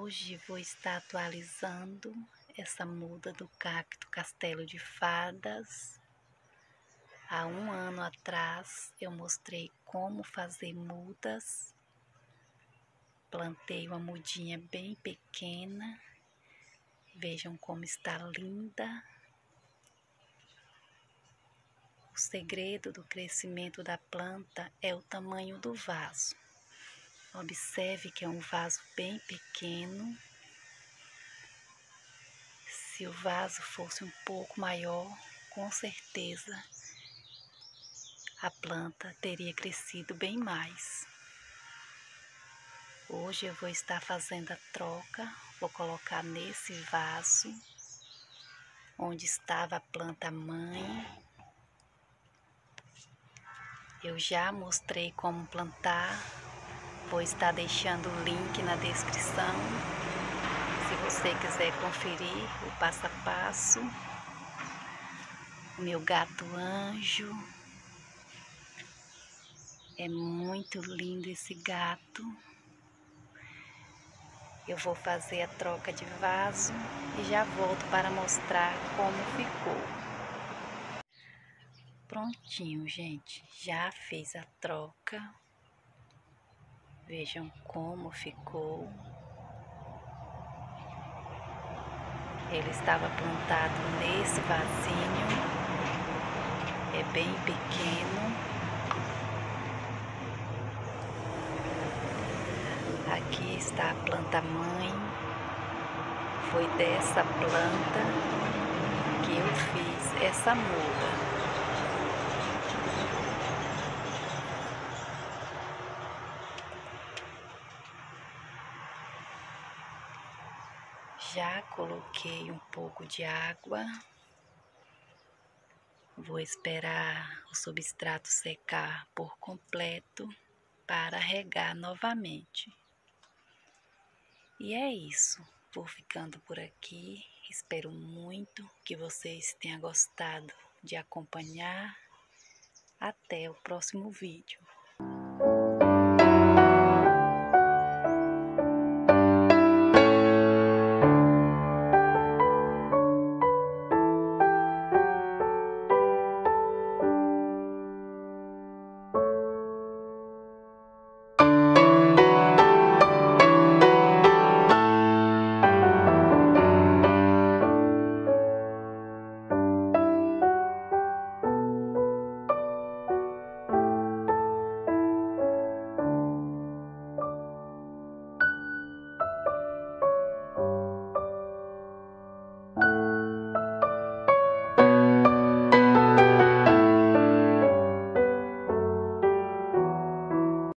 Hoje vou estar atualizando essa muda do cacto Castelo de Fadas. Há um ano atrás eu mostrei como fazer mudas. Plantei uma mudinha bem pequena. Vejam como está linda. O segredo do crescimento da planta é o tamanho do vaso. Observe que é um vaso bem pequeno. Se o vaso fosse um pouco maior, com certeza a planta teria crescido bem mais. Hoje eu vou estar fazendo a troca, vou colocar nesse vaso onde estava a planta mãe. Eu já mostrei como plantar, vou estar deixando o link na descrição. Se você quiser conferir o passo a passo. O meu gato anjo. É muito lindo esse gato. Eu vou fazer a troca de vaso e já volto para mostrar como ficou. Prontinho, gente. Já fiz a troca. Vejam como ficou. Ele estava plantado nesse vasinho. É bem pequeno. Aqui está a planta mãe. Foi dessa planta que eu fiz essa muda. Já coloquei um pouco de água. Vou esperar o substrato secar por completo para regar novamente. E é isso. Vou ficando por aqui. Espero muito que vocês tenham gostado de acompanhar. Até o próximo vídeo.